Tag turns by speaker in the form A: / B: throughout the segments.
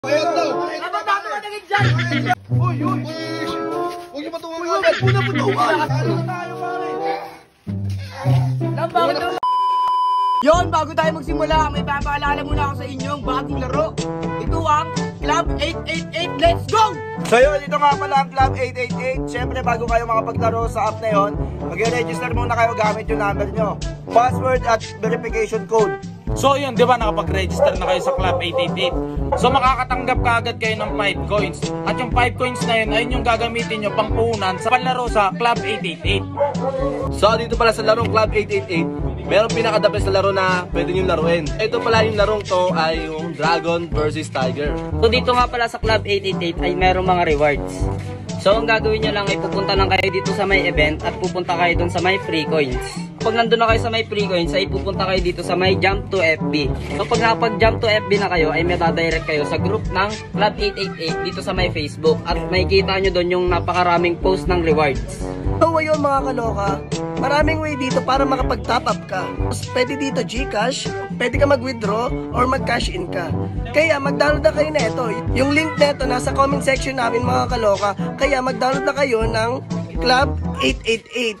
A: Ayan daw.
B: Dapat dami ka naging dyan!
A: Uy! Huwag niyo patungan agad. Huwag na patungan. Ano tayo, pare?
B: Bakit daw? Yon, bago tayo magsimula, may papaalala muna ako sa inyong bagong laro. Ito ang Club 888. Let's go!
C: So yun, ito nga pala ang Club 888. Siyempre, bago kayo makapaglaro sa app na yun, mag-register muna kayo gamit yung number nyo, password at verification code.
D: So yun, di ba nakapag-register na kayo sa Club 888? So makakatanggap ka agad kayo ng 5 coins. At yung 5 coins na yun, ayun yung gagamitin nyo pangpuhunan sa panlaro sa Club 888.
E: So dito pala sa larong Club 888, merong pinaka-the best na laro na pwede nyo laruin. Ito pala yung larong to ay yung Dragon vs Tiger.
F: So dito nga pala sa Club 888 ay merong mga rewards. So ang gagawin nyo lang ay pupunta lang kayo dito sa may event at pupunta kayo dun sa may free coins. Pag nandun na kayo sa may free coins ay pupunta kayo dito sa may Jump to FB. So pag nakapag-Jump to FB na kayo ay may dadirect kayo sa group ng Club 888 dito sa may Facebook. At makikita nyo dun yung napakaraming post ng rewards.
G: So ayun mga kaloka, maraming way dito para makapag-top up ka. Pwede dito Gcash, pwede ka mag-withdraw or mag-cash in ka. Kaya mag-download na kayo na ito. Yung link na ito nasa comment section namin mga kaloka. Kaya mag-download na kayo ng Club 888.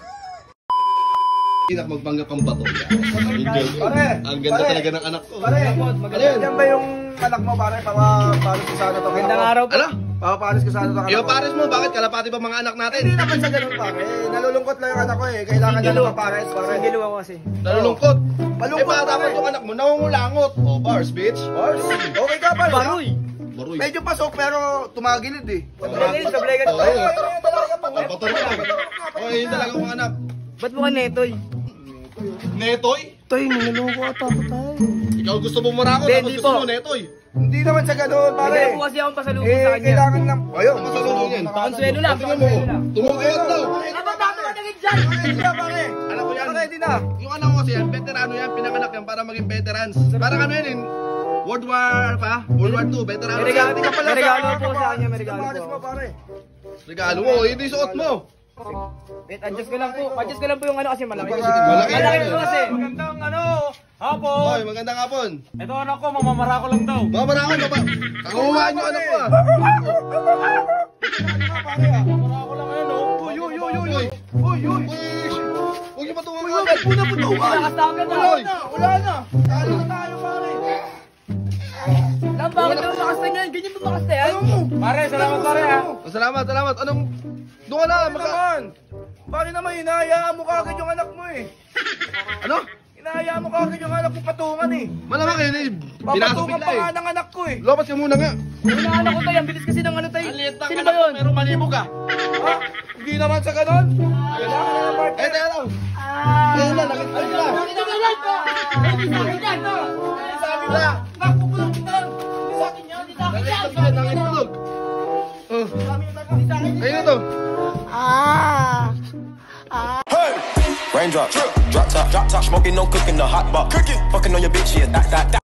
A: Inak magpanggap kang bato.
C: Pare!
A: Ang ganda talaga ng anak ko.
C: Pare! Yan ba yung anak mo, pare? Papapalis ko sana ito.
B: Magandang araw po.
A: Ano?
C: Papapalis ko sana ito.
A: Iyo pares mo, bakit kalapati ba mga anak natin?
C: Hindi naman sa ganun, pare. Nalulungkot lang yung anak ko eh. Kailangan niya ng papares, pare.
B: Singgilo ako kasi.
A: Nalulungkot.
C: Malungkot,
A: Para dapat
C: pare.
A: yung anak mo, nangungulangot. Oh, bars, bitch.
C: Bars? Okay ka, pare?
B: Baroy!
A: Baroy.
C: Medyo pasok pero tumagilid eh.
B: Sablay ka.
A: Oh, ayun. Bato mo. Oh, yun talaga mga anak.
B: Ba't mo ka netoy?
A: Netoy?
G: Toy, niloloko ata ako tayo.
A: Ikaw gusto mo marako,
B: Hindi,
A: tapos
B: di
A: gusto
B: po.
A: mo netoy.
C: Hindi naman sa ganun, pare.
B: Hindi po kasi akong pasalubong sa
C: Eh,
B: kanya.
C: kailangan lang. Ayun,
A: Masalubong yan.
B: Pakonsuelo lang,
A: Tingnan mo.
B: pakonsuelo lang.
A: Tumugayot daw.
B: Dapat dami ka naging dyan!
C: Ready na, pare.
A: Anak ko yan.
C: Ready na.
A: Yung anak ko kasi yan, veterano yan, pinanganak yan para maging veterans. Parang ano yan, World War pa? World War 2, veterano.
B: May regalo,
A: yan.
B: may regalo po sa kanya, may regalo
C: Papares mo,
B: po.
C: pare.
A: Regalo mo, hindi suot mo.
B: Wait, adjust ko lang po. Adjust ko lang po yung ano kasi malaki.
A: Malaki.
B: Malaki po kasi.
D: Magandang hapon!
A: Hoy, magandang hapon.
D: Ito anak ko, mamamara ko lang daw.
A: Mga marako, baba. Kakuhaan yung anak ko ah.
D: Mamamara ko lang ngayon, oh.
C: Uy. Huwag niyo patungan agad.
A: Huwag na patungan.
B: Nakastagad na.
C: Wala na. Talo na tayo, pare.
B: Lang, bakit daw nakasta niyan? Ganyan ba makasta yan?
D: Pare, salamat pare ha.
A: Salamat. Anong... Doon ka na,
C: Naman. Pare naman, hinahayaan mo kagad yung anak mo eh.
A: Ano?
C: Hinahayaan mo kagad yung anak mo patungan eh.
A: Malamang kayo na Pinasok
C: Papatungan
A: bigla
C: pa nga
A: eh.
C: ng anak ko eh.
A: Lopas ka muna nga.
B: Yung anak ko tayo, ang bilis kasi ng ano tayo. Sino ba yun?
A: Pero malibog ah.
C: Ha? Hindi naman sa ganon. Kailangan na ng partner.
A: Teka lang. Ayun na, nakita ko na.
C: Sabi na. Nakukulong kita. Hindi sa akin yan. Hindi sa akin yan.
A: Nakitulog. Oh. Ayun na to.
H: Raindrop, drop top, smoking, no cooking, the hot pot. Cooking, fucking on your bitch, yeah, that.